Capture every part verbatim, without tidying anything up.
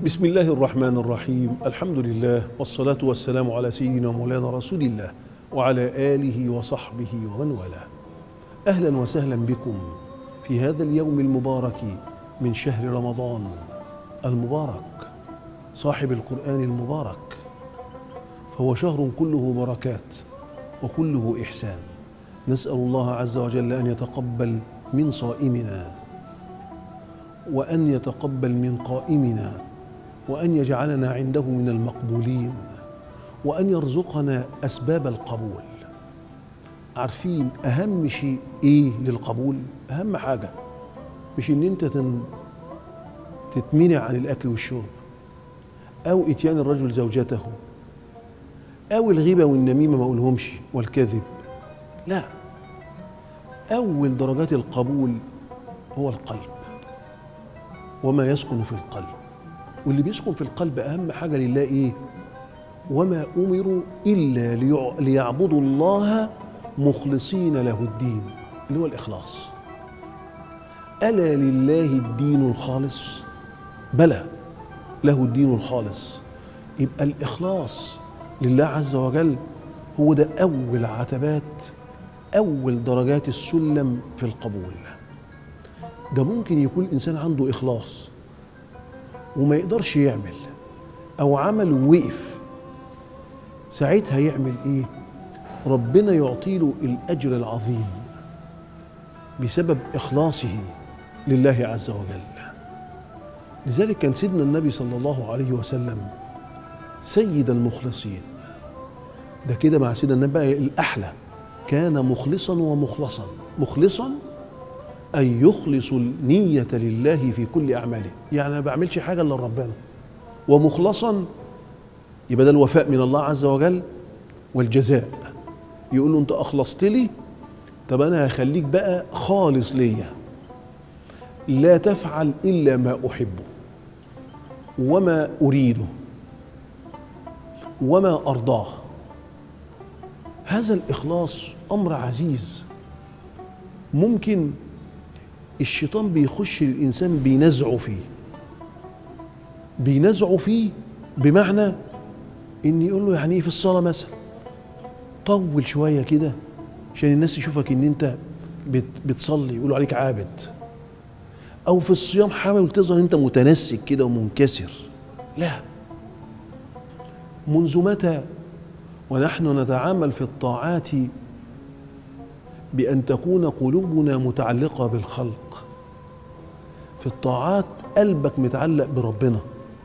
بسم الله الرحمن الرحيم. الحمد لله والصلاة والسلام على سيدنا ومولانا رسول الله وعلى آله وصحبه ومن والاه. أهلا وسهلا بكم في هذا اليوم المبارك من شهر رمضان المبارك، صاحب القرآن المبارك، فهو شهر كله بركات وكله إحسان. نسأل الله عز وجل أن يتقبل من صائمنا، وأن يتقبل من قائمنا، وأن يجعلنا عنده من المقبولين، وأن يرزقنا أسباب القبول. عارفين أهم شيء إيه للقبول؟ أهم حاجة مش إن أنت تتمنع عن الأكل والشرب، أو إتيان الرجل زوجته، أو الغيبة والنميمة ما أقولهمش والكذب، لا. أول درجات القبول هو القلب وما يسكن في القلب. واللي بيسكن في القلب أهم حاجة لله إيه؟ وما أمروا إلا ليعبدوا الله مخلصين له الدين، اللي هو الإخلاص. ألا لله الدين الخالص؟ بلى، له الدين الخالص. يبقى الإخلاص لله عز وجل هو ده أول عتبات، أول درجات السلم في القبول. ده ممكن يكون الإنسان عنده إخلاص وما يقدرش يعمل، أو عمل ووقف، ساعتها يعمل إيه؟ ربنا يعطيله الأجر العظيم بسبب إخلاصه لله عز وجل. لذلك كان سيدنا النبي صلى الله عليه وسلم سيد المخلصين. ده كده مع سيدنا النبي بقى الأحلى، كان مخلصا ومخلصا. مخلصا أن يخلص النية لله في كل أعماله، يعني ما بعملش حاجة إلا لربنا. ومخلصا يبقى ده الوفاء من الله عز وجل والجزاء. يقول له أنت أخلصت لي، طب أنا هخليك بقى خالص ليا، لا تفعل إلا ما أحبه وما أريده وما أرضاه. هذا الإخلاص أمر عزيز. ممكن الشيطان بيخش الإنسان بينزعه فيه بينزعه فيه بمعنى إن يقول له يعني إيه في الصلاة مثلا، طول شوية كده عشان الناس تشوفك إن أنت بتصلي، يقولوا عليك عابد. أو في الصيام حاول تظهر أنت متنسك كده ومنكسر. لا، منذ متى ونحن نتعامل في الطاعات بأن تكون قلوبنا متعلقة بالخلق؟ في الطاعات قلبك متعلق بربنا.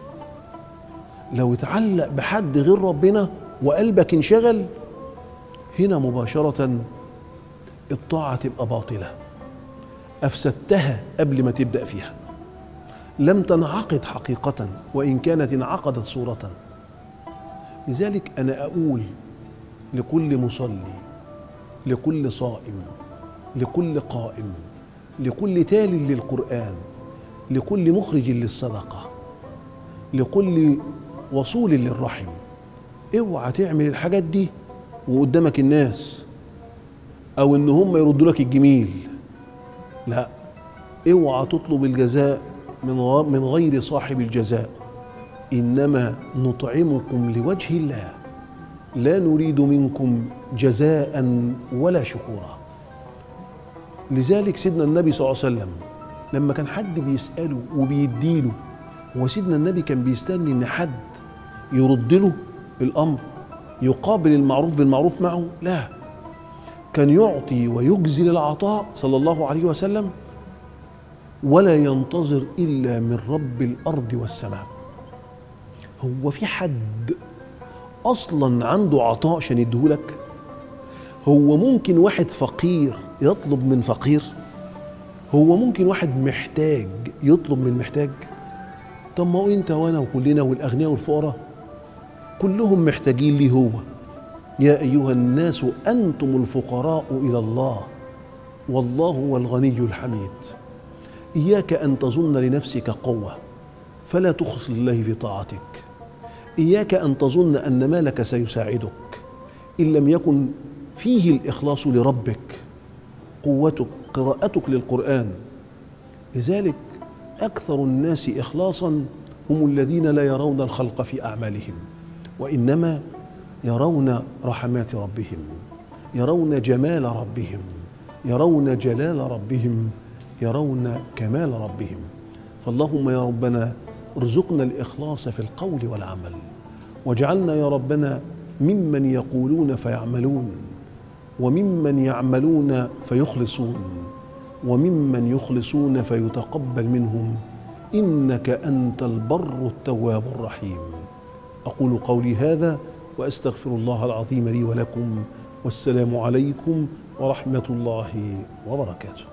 لو اتعلق بحد غير ربنا وقلبك انشغل، هنا مباشرة الطاعة تبقى باطلة، أفسدتها قبل ما تبدأ فيها، لم تنعقد حقيقة وإن كانت انعقدت صورة. لذلك أنا أقول لكل مصلي، لكل صائم، لكل قائم، لكل تال للقرآن، لكل مخرج للصدقة، لكل وصول للرحم، اوعى تعمل الحاجات دي وقدامك الناس، او ان هم يردوا لك الجميل. لا، اوعى تطلب الجزاء من غير صاحب الجزاء. انما نطعمكم لوجه الله لا نريد منكم جزاء ولا شكورا. لذلك سيدنا النبي صلى الله عليه وسلم لما كان حد بيسأله وبيديله، هو سيدنا النبي كان بيستني ان حد يرد له الامر، يقابل المعروف بالمعروف معه؟ لا، كان يعطي ويجزل العطاء صلى الله عليه وسلم، ولا ينتظر الا من رب الارض والسماء. هو في حد اصلا عنده عطاء عشان يديهولك؟ هو ممكن واحد فقير يطلب من فقير؟ هو ممكن واحد محتاج يطلب من محتاج؟ طب ما هو انت وانا وكلنا والاغنياء والفقراء كلهم محتاجين ليه هو. يا ايها الناس انتم الفقراء الى الله والله هو الغني الحميد. اياك ان تظن لنفسك قوة فلا تخلص لله في طاعتك. إياك أن تظن أن مالك سيساعدك إن لم يكن فيه الإخلاص لربك، قوتك، قراءتك للقرآن. لذلك أكثر الناس إخلاصا هم الذين لا يرون الخلق في أعمالهم، وإنما يرون رحمات ربهم، يرون جمال ربهم، يرون جلال ربهم، يرون كمال ربهم. فاللهم يا ربنا ارزقنا الإخلاص في القول والعمل، واجعلنا يا ربنا ممن يقولون فيعملون، وممن يعملون فيخلصون، وممن يخلصون فيتقبل منهم، إنك أنت البر التواب الرحيم. أقول قولي هذا وأستغفر الله العظيم لي ولكم، والسلام عليكم ورحمة الله وبركاته.